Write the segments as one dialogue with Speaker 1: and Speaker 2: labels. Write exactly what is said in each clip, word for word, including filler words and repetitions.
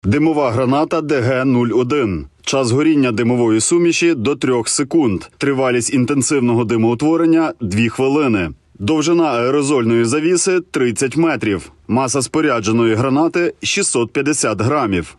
Speaker 1: Димова граната Д Г нуль один. Час горіння димової суміші – до трьох секунд. Тривалість інтенсивного димоутворення – дві хвилини. Довжина аерозольної завіси – тридцять метрів. Маса спорядженої гранати – шістсот п'ятдесят грамів.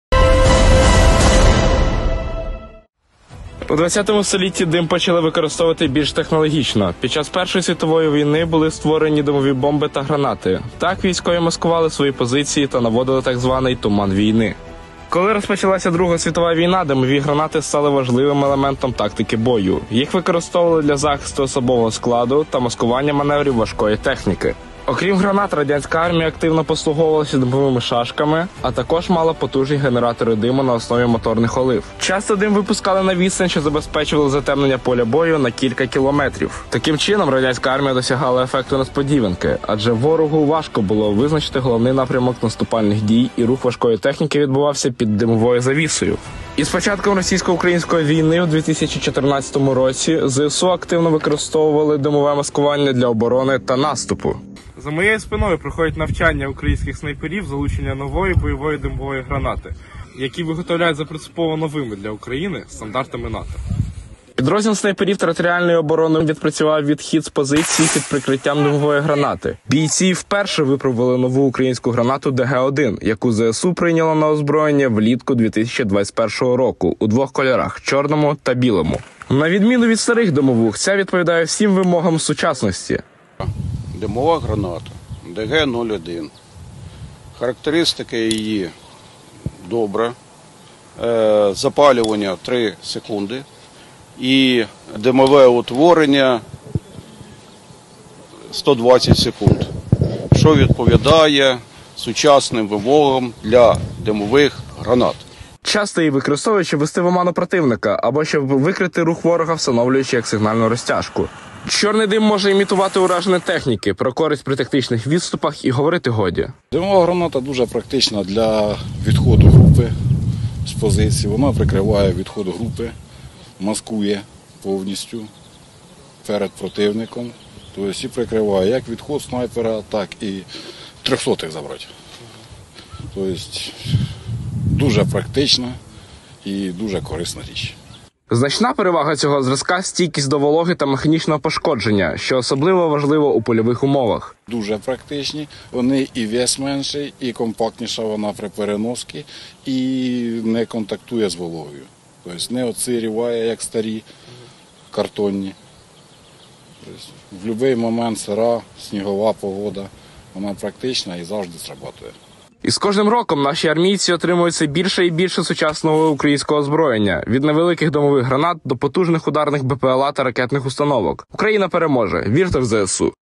Speaker 2: У ХХ столітті дим почали використовувати більш технологічно. Під час Першої світової війни були створені димові бомби та гранати. Так військові маскували свої позиції та наводили так званий туман війни. Коли розпочалася Друга світова війна, димові гранати стали важливим елементом тактики бою. Їх використовували для захисту особового складу та маскування маневрів важкої техніки. Окрім гранат, радянська армія активно послуговувалася димовими шашками, а також мала потужні генератори диму на основі моторних олив. Часто дим випускали на відстань, що забезпечували затемнення поля бою на кілька кілометрів. Таким чином, радянська армія досягала ефекту несподіванки, адже ворогу важко було визначити головний напрямок наступальних дій, і рух важкої техніки відбувався під димовою завісою. Із початком російсько-української війни у дві тисячі чотирнадцятому році З С У активно використовували димове маскування для оборони та наступу. За моєю спиною проходять навчання українських снайперів залучення нової бойової димової гранати, які виготовляють за принципово новими для України стандартами НАТО. Підрозділ снайперів територіальної оборони відпрацював відхід з позиції під прикриттям димової гранати. Бійці вперше випробували нову українську гранату Д Г один, яку З С У прийняла на озброєння влітку дві тисячі двадцять першого року у двох кольорах – чорному та білому. На відміну від старих димовух, ця відповідає всім вимогам сучасності.
Speaker 3: Димова граната Д Г нуль один. Характеристика її добра. Запалювання три секунди і димове утворення сто двадцять секунд, що відповідає сучасним вимогам для димових гранат.
Speaker 2: Часто її використовують, щоб ввести в оману противника, або щоб викрити рух ворога, встановлюючи як сигнальну розтяжку. Чорний дим може імітувати ураження техніки, про користь при тактичних відступах і говорити годі.
Speaker 4: Димова граната дуже практична для відходу групи з позиції. Вона прикриває відход групи, маскує повністю перед противником. Тобто і прикриває як відход снайпера, так і трьохсотих забрати. Тобто дуже практична і дуже корисна річ.
Speaker 2: Значна перевага цього зразка – стійкість до вологи та механічного пошкодження, що особливо важливо у польових умовах.
Speaker 4: Дуже практичні, вони і вес менший, і компактніша вона при переносці, і не контактує з вологою. Тобто не оцирюває, як старі картонні. Тобто, в будь-який момент сира, снігова погода, вона практична і завжди срабатує.
Speaker 2: І з кожним роком наші армійці отримують все більше і більше сучасного українського озброєння. Від невеликих домових гранат до потужних ударних Б П Л А та ракетних установок. Україна переможе. Вірте в З С У.